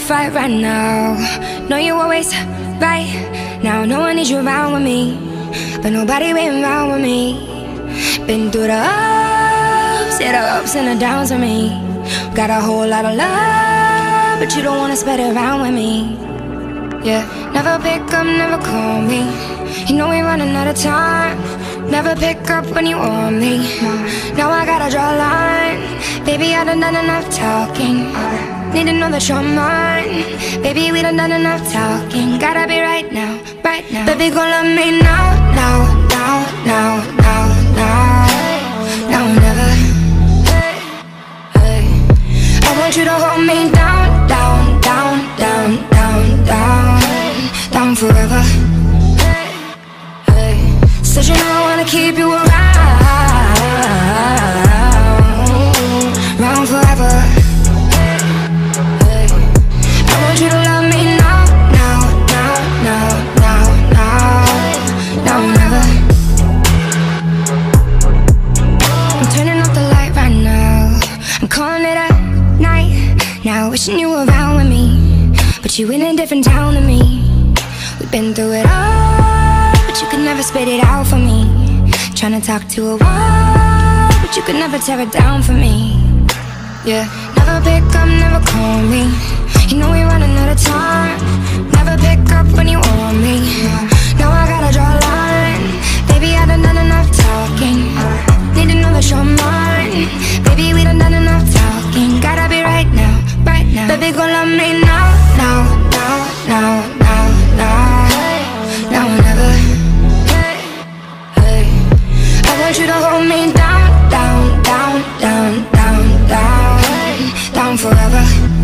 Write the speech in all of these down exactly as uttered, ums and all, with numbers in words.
fight right now. Know you always right. Now no one needs you around with me, but nobody been around with me. Been through the ups, yeah, the ups and the downs with me. Got a whole lot of love, but you don't wanna spread it around with me. Yeah, never pick up, never call me. You know we running out of time. Never pick up when you want me. Now I gotta draw a line. Baby, I done done enough talking. Need to know that you're mine. Baby, we done done enough talking. Gotta be right now, right now. Baby, go love me now, now, now, now, now, now, now or never. Hey, hey. I want you to hold me down, down, down, down, down, down, down forever. Hey, hey. Said you know I wanna keep you around, around forever. I want you to love me now, now, now, now, now, now, now or never. I'm turning off the light right now. I'm calling it a night. Now wishing you were around with me, but you in a different town than me. We've been through it all, but you could never spit it out for me. Trying to talk to a wall, but you could never tear it down for me. Yeah, never pick up, never call me. You know we running out of time. Never pick up when you want me. Now I gotta draw a line. Baby, I done done enough talking. Need to know that you're mine. Baby, we done done enough talking. Gotta be right now, right now. Baby, go love me now, now, now, now, now, now, now or never. Hey, hey. I want you to hold me down, down, down, down, down, down, down forever.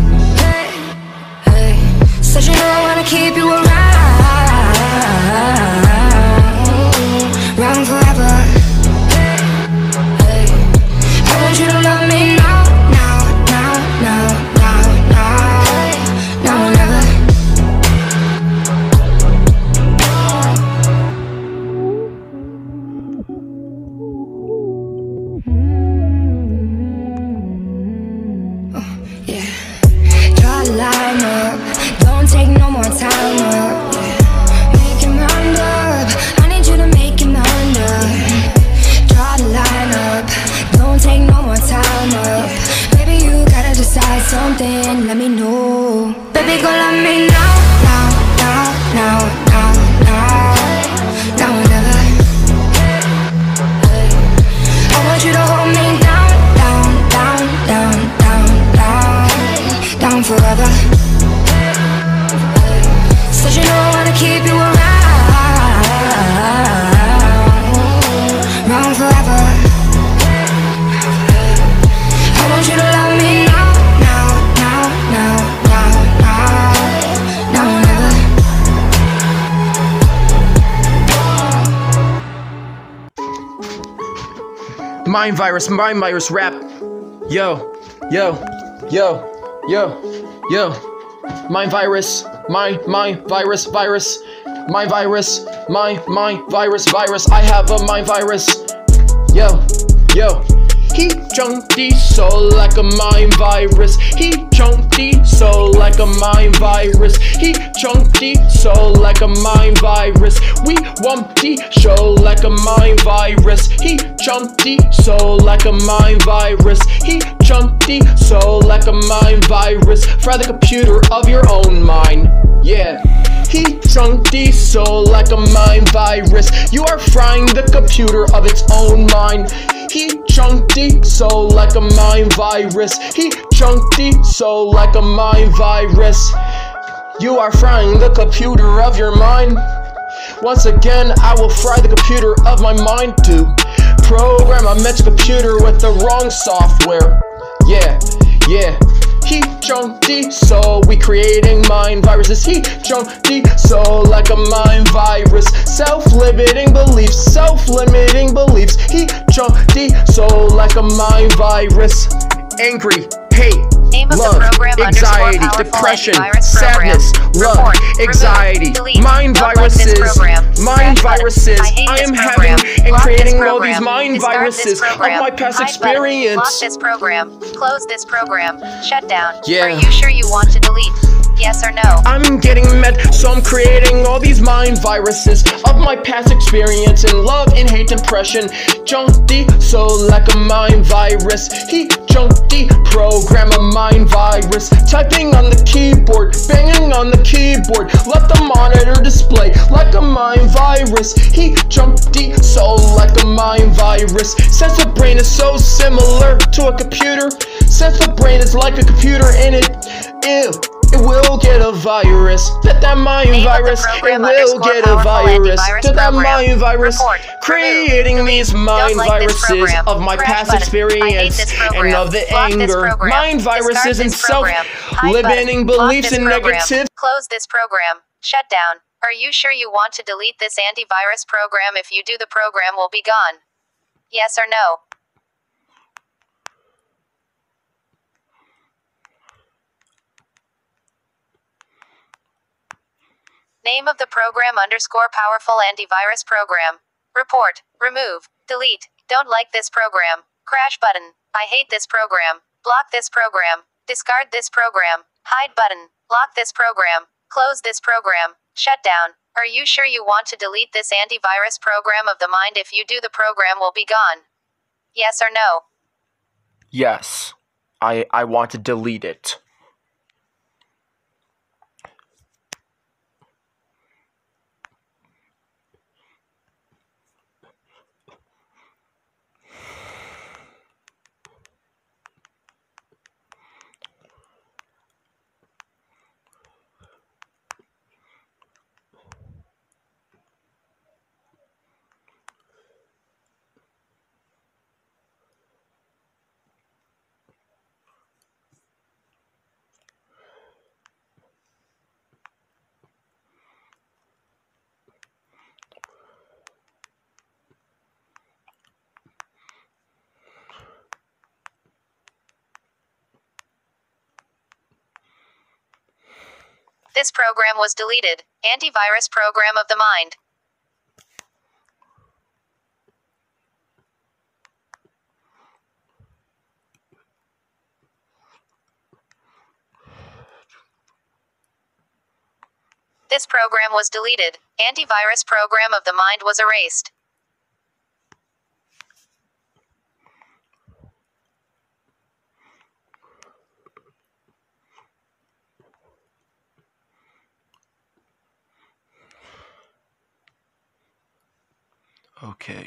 Said you know I wanna keep you around, around forever. Hey, I want you to love me now, now, now, now, now, now, now or never. Oh, yeah. Draw a line up. Don't take no more time up, yeah. Make him round up. I need you to make him round up. Draw the line up. Don't take no more time up. Baby, you gotta decide something. Let me know. Baby, go love me now, now, now, now, now, now, now or never. Hey. I want you to hold me down, down, down, down, down, down, down forever. Said you know I wanna keep you around, around forever. I want you to love me now, now, now, now, now, now, now or never. Mind virus, mind virus rap. Yo, yo, yo, yo, yo. Mind virus. My, my, virus, virus, my virus, my, my, virus, virus, I have a mind virus, yo, yo, he chunky soul like a mind virus, he chunky soul like a mind virus, he chunky soul like a mind virus, we want the show like a mind virus, he chunky soul like a mind virus, he chunky soul like a mind virus, fry the computer of your own mind. Yeah, he chunky soul like a mind virus. You are frying the computer of its own mind. He chunky soul like a mind virus. He chunky soul like a mind virus. You are frying the computer of your mind. Once again, I will fry the computer of my mind to program a mental computer with the wrong software. Yeah, yeah. He chunky soul, we creating mind viruses. He chunky soul like a mind virus. Self-limiting beliefs, self-limiting beliefs. He chunky soul like a mind virus. Angry, hate, Name of love, the program anxiety, depression, sadness, love, report, anxiety, remove, delete, mind not like this viruses, program, mind scratch viruses. button, I hate I this am program, having and block this creating all program, these mind discard viruses this of program, my past hide button, experience. block this program, close this program, shut down. Yeah. Are you sure you want to delete? Yes or no? I'm getting mad, so I'm creating all these mind viruses of my past experience in love and hate depression. Junkie, so like a mind virus. He junkie, program a mind virus. Typing on the keyboard, banging on the keyboard. Let the monitor display like a mind virus. He junkie, so like a mind virus. Since the brain is so similar to a computer, since the brain is like a computer in it, ew. It will get a virus. Let that mind Name virus. Program It will get a virus. To that mind virus. Report. Creating Remove. these Delete. mind Don't like this viruses program. of my Crash past button. experience I hate this and program. of the Block this anger. program. Mind viruses Discard and this program. Hide self-limiting button. Lock beliefs this and program. negative. Close this program. Shut down. Are you sure you want to delete this antivirus program? If you do, the program will be gone. Yes or no? Name of the program underscore powerful antivirus program. Report. Remove. Delete. Don't like this program. Crash button. I hate this program. Block this program. Discard this program. Hide button. Lock this program. Close this program. Shut down. Are you sure you want to delete this antivirus program of the mind? If you do, the program will be gone. Yes or no? Yes. I, I want to delete it. This program was deleted. Antivirus program of the mind. This program was deleted. Antivirus program of the mind was erased. Okay.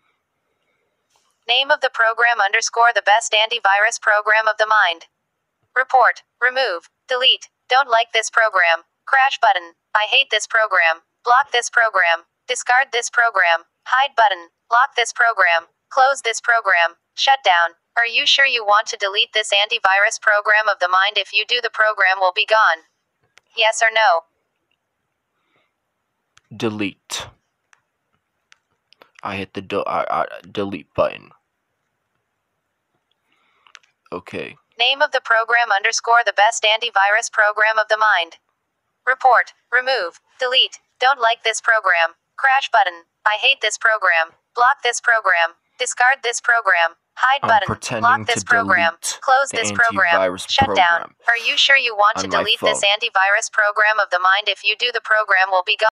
Name of the program underscore the best antivirus program of the mind. report, remove, delete, don't like this program, crash button, I hate this program, block this program, discard this program, hide button, lock this program, close this program, shut down. Are you sure you want to delete this antivirus program of the mind? If you do, the program will be gone. Yes or no? Delete. I hit the do I, I, delete button. Okay. Name of the program underscore the best antivirus program of the mind. Report, remove, delete, don't like this program, crash button, I hate this program, block this program, discard this program, hide I'm button, lock this program, close this program, shut down. Are you sure you want to delete this antivirus program of the mind? If you do, the program will be gone.